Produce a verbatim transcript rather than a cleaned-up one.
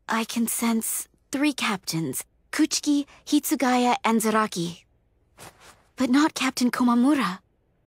I can sense three captains, Kuchiki, Hitsugaya, and Zaraki. But not Captain Komamura.